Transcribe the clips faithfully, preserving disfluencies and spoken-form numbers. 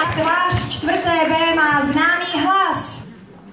tvář čtvrté B má známý hlas.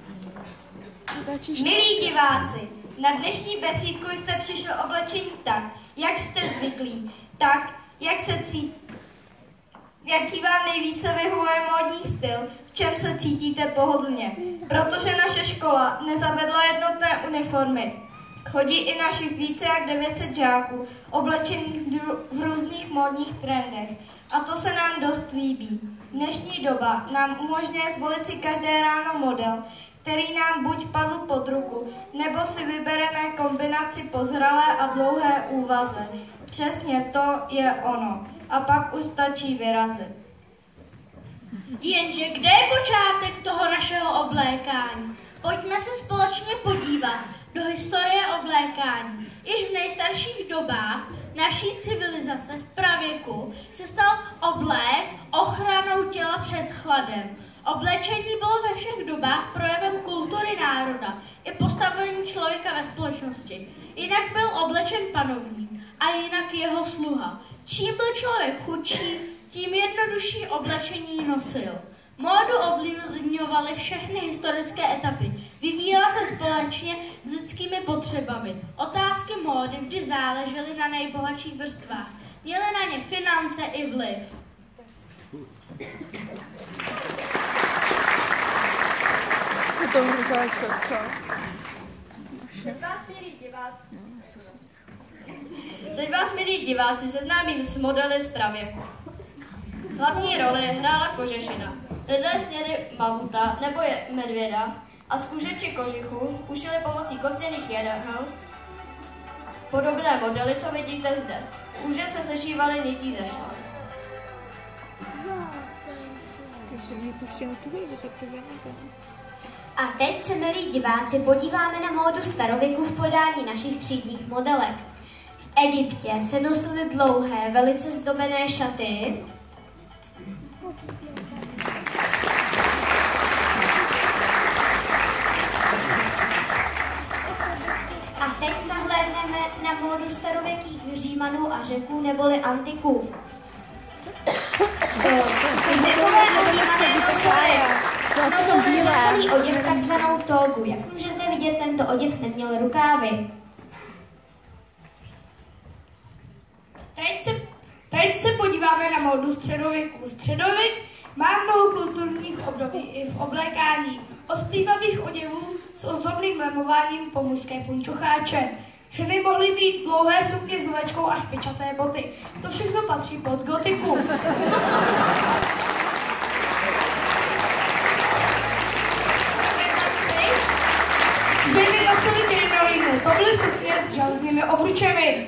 Milí diváci, na dnešní besídku jste přišli oblečení tak, jak jste zvyklí, tak, jak se cítíte, jaký vám nejvíce vyhovuje módní styl, v čem se cítíte pohodlně, protože naše škola nezavedla jednotné uniformy. Chodí i našich více jak devět set žáků, oblečených v různých módních trendech. A to se nám dost líbí. Dnešní doba nám umožňuje zvolit si každé ráno model, který nám buď padl pod ruku, nebo si vybereme kombinaci po zralé a dlouhé úvaze. Přesně to je ono. A pak už stačí vyrazit. Jenže kde je počátek toho našeho oblékání? Pojďme se společně podívat do historie oblékání. Již v nejstarších dobách naší civilizace v pravěku se stal oblék ochranou těla před chladem. Oblečení bylo ve všech dobách projevem kultury národa i postavení člověka ve společnosti. Jinak byl oblečen panovník a jinak jeho sluha. Čím byl člověk chudší, tím jednodušší oblečení nosil. Módu ovlivňovaly všechny historické etapy. Vyvíjela se společně s lidskými potřebami. Otázky módy vždy záležely na nejbohatších vrstvách. Měly na ně finance i vliv. To hruzáčka, co? Teď vás, milí diváci, Teď vás, milí diváci, seznámím s modely z pravěku. Hlavní roli hrála kožešina. Lidé sněli mamuta nebo je medvěda a z kůže či kožichu ušili pomocí kostěných jedahel podobné modely, co vidíte zde. Kůže se sešívaly nití ze šlach. A teď se, milí diváci, podíváme na módu starověku v podání našich třídních modelek. V Egyptě se nosily dlouhé, velice zdobené šaty. A teď nahlédneme na módu starověkých Římanů a Řeků neboli antiků. Řekové a Římané nosili, nosili řezaný oděv, takzvanou tógu. Jak můžete vidět, tento oděv neměl rukávy. Teď se, teď se podíváme na módu středověku. Středověk má mnoho kulturních období i v oblékání. Od splývavých oděvů s ozdobným lemováním po mužské punčocháče. Ženy mohly mít dlouhé sukně s vlečkou až pečaté boty. To všechno patří pod gotiku. Ženy nosily krinolíny, to byly sukně s železnými obručemi.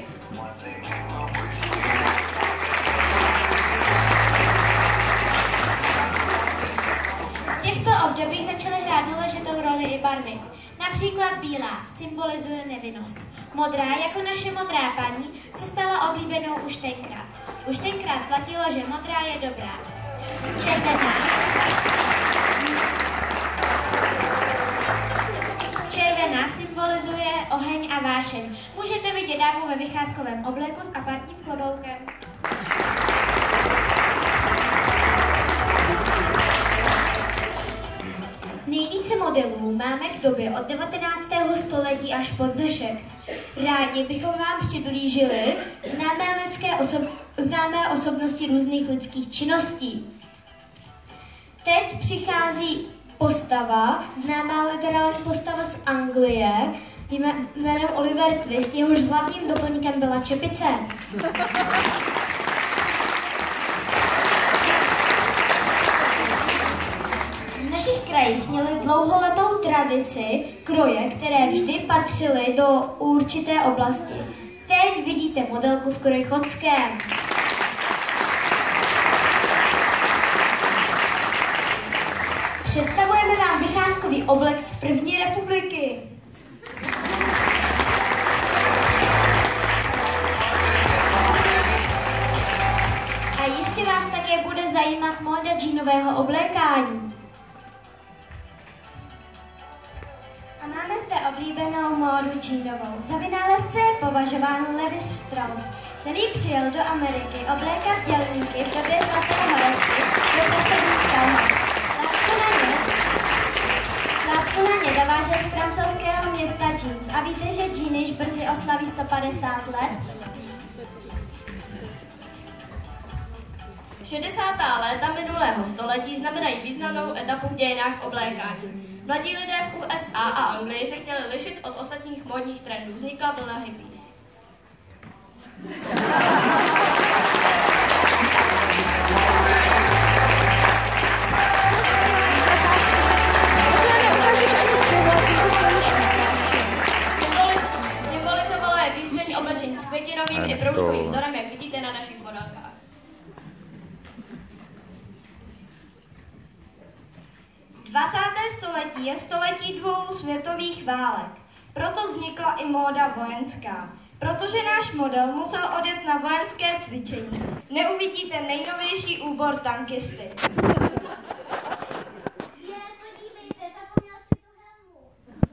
V těchto obdobích začaly hrát důležitou roli i barvy. Například bílá symbolizuje nevinnost. Modrá, jako naše modrá paní, se stala oblíbenou už tenkrát. Už tenkrát platilo, že modrá je dobrá. Červená. Červená symbolizuje oheň a vášeň. Můžete vidět dámu ve vycházkovém obleku s apartním kloboukem. Nejvíce modelů máme k době od devatenáctého století až po dnešek. Rádi bychom vám přiblížili známé, lidské osob- známé osobnosti různých lidských činností. Teď přichází postava, známá literární postava z Anglie, jménem Oliver Twist, jehož hlavním doplňkem byla čepice. V našich krajích měli dlouholetou tradici kroje, které vždy patřily do určité oblasti. Teď vidíte modelku v kroji chodském. Představujeme vám vycházkový oblek z první republiky. A jistě vás také bude zajímat móda džínového oblékání. A máme zde oblíbenou módu džínovou. Za vynálezce je považován Levi Strauss, který přijel do Ameriky oblékat dělníky v době zlatého horečky do pracovních že Giniš brzy oslaví sto padesát let? šedesátá léta minulého století znamenají významnou etapu v dějinách oblékání. Mladí lidé v U S A a Anglii se chtěli lišit od ostatních módních trendů. Vznikla vlna hippies. Symboliz- symbolizovala je výstřelní oblečení s květinovým i proužkovým vzorem, jak vidíte na našich modelkách. dvacáté století je století dvou světových válek. Proto vznikla i móda vojenská. Protože náš model musel odjet na vojenské cvičení, neuvidíte nejnovější úbor tankisty. Je, podívejte, zapomněl si tu helmu.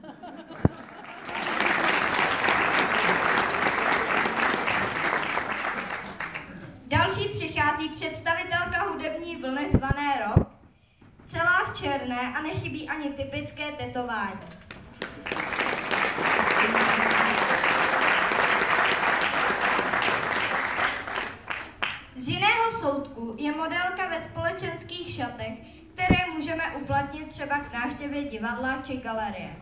Další přichází představitelka hudební vlny zvané rock, celá v černé a nechybí ani typické tetování. Z jiného soudku je modelka ve společenských šatech, které můžeme uplatnit třeba k návštěvě divadla či galerie.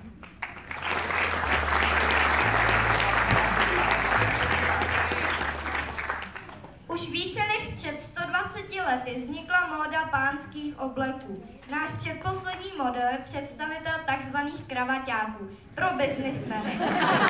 Už více než před sto dvaceti lety vznikla móda pánských obleků. Náš předposlední model je představitel takzvaných kravaťáků pro biznismeny.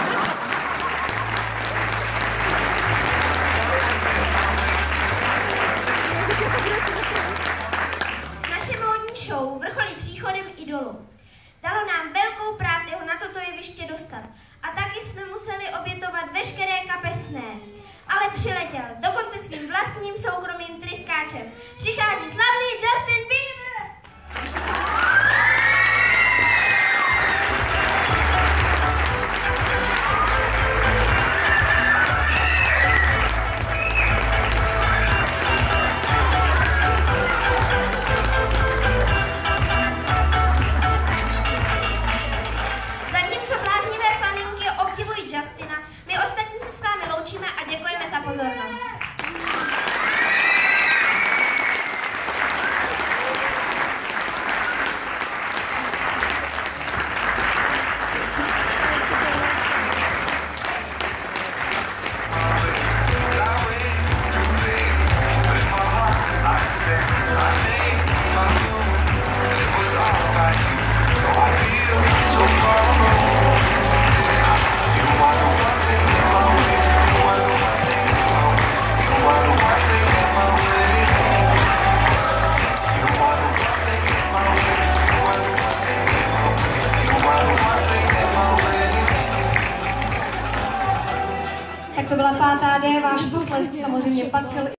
Naše módní show vrcholí příchodem idolu. Dalo nám velkou práci ho na toto jeviště dostat a taky jsme museli obětovat veškeré kapesné. Ale přiletěl, dokonce svým vlastním soukromým tryskáčem. Přichází slavný Justin Bieber! Zatímco bláznivé faninky obdivují Justina, my ostatní se s vámi loučíme a děkujeme za pozornost. Tak to byla pátá D, váš potlesk samozřejmě patřil